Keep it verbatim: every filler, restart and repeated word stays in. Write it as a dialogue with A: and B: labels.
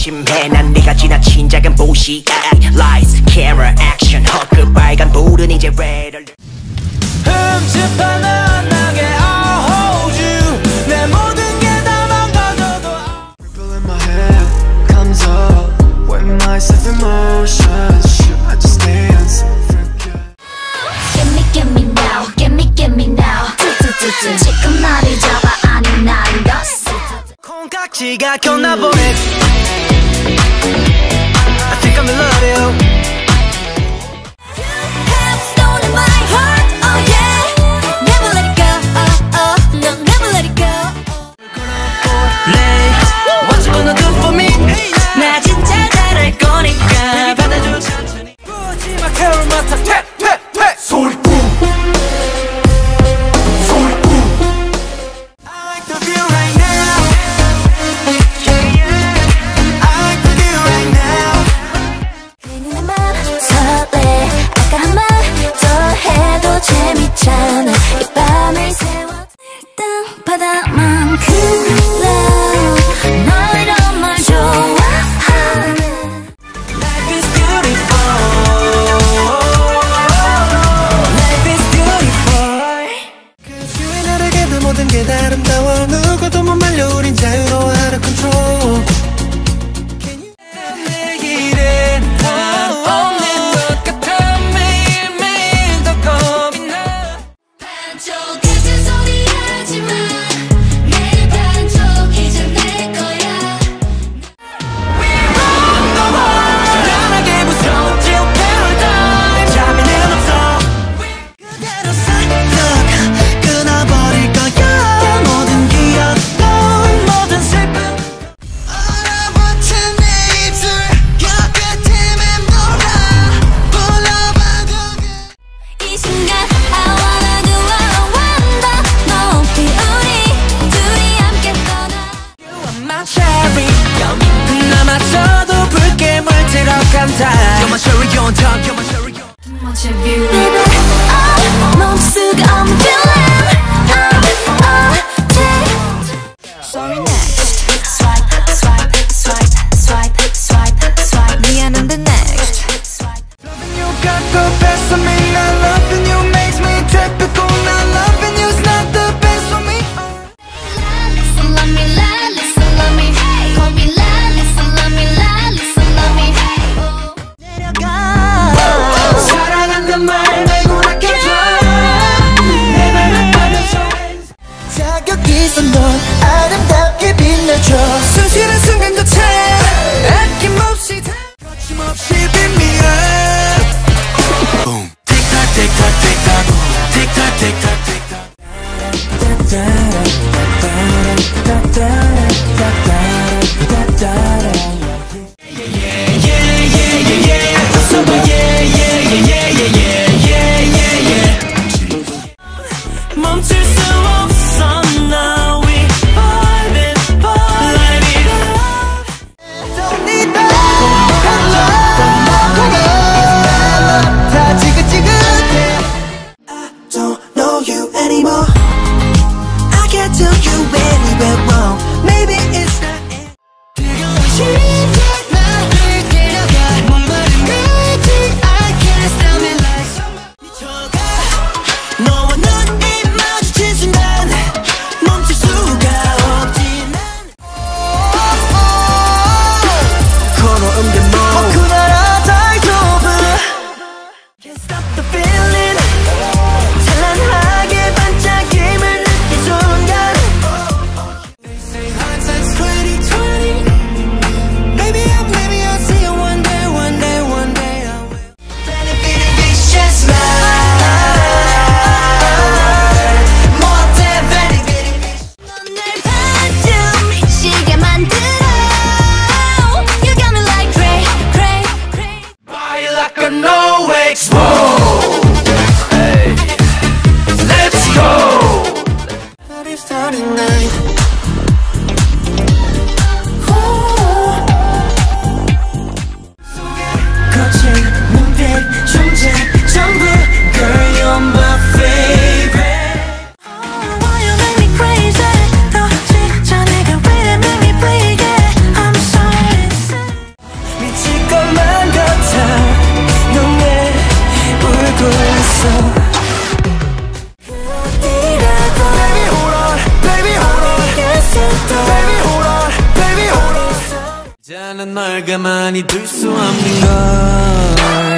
A: 조심해 난 네가 지나친 작은 부시 Lights, camera, action 헛그 빨간 불은 이제 red alert
B: 흠집한 나게 I'll hold you 내 모든 게 다 망가져도 Ripple in my head comes up When myself in motion Should I just dance?
C: Get me, get me now Get me, get me now 지금 나를 잡아 아니 나를 뒀어
B: 콩깍지가 꼈나 보네 I think I'm in love with you
C: 재밌잖아 이 밤을 세워 일단 바다만큼 love 너 이런 말 좋아하네
B: Life is beautiful Life is beautiful Cause you ain't 나에게도 모든 게 다 아름다워 누구도 못 말려 우린 자유로워 out of control Can you 내 길엔 다 없는 것 같아 매일매일 더 겁이 나
C: 반쪽 같은 소리 하지마 내 반쪽 이제 내 거야
B: We're on the wall 불안하게 무서운 till paradise 잠에는 없어 그대로 싹 끊어버릴 거야 모든 기억도 모든 슬픔 얼어붙은 내 입술 곁에 맴돌아 불러봐도
C: 이 순간 I wanna do I wanna 높이 우리 둘이 함께 떠나
B: You are my cherry 남아서도 붉게 물들어 간다 You're my cherry on top You're my cherry on top
C: What's your view? Baby, oh, 멈출 수가 없는 feeling I'm all day Sorry next Swipe, swipe, swipe, swipe, swipe, swipe 미안한데 next Swipe
B: Loving you got the best of me Not loving you makes me typical Not loving you's not the best for me
C: Listen, love me, la, listen, love me Call me la, listen, love me, la, listen, love me 내려가
B: 사랑한단 말 말고 아껴줘 내 맘을 받아줘 자격 있어 넌 아름답게 빛나줘 순실한 순간조차 아낌없이 다 거침없이 빛미어 Boom 틱탁 틱탁 틱탁 틱탁 틱탁 틱탁 멈출 수 없어 now we fight it fight it up Don't need that 다 지긋지긋해 I don't know you anymore I can't tell you anywhere wrong Maybe it's not it 시작 나를 데려가 목마른 끝이 I can't stop me like summer 미쳐가 너와 눈이 마주친 순간 멈출 수가 없지 난 걸어온 게 뭐 그나라 다이브 Can't stop the feeling 찬란하게 반짝임을 느낀 순간 They say hindsight's twenty twenty Maybe I maybe I'll see you one day one day one day I will Benefit a vicious mind more than benefit
C: 넌날 반쯤 미치게 만들어 You got me like cray, cray, cray
B: Body like a no explode Hey Let's go Party starting night 거친 눈빛 존재 전부 Girl you're my favorite
C: Oh, why you make me crazy 더 지쳐 내가 왜 make me bleed yeah I'm sorry
D: 나는 널 가만히 둘 수 없는 걸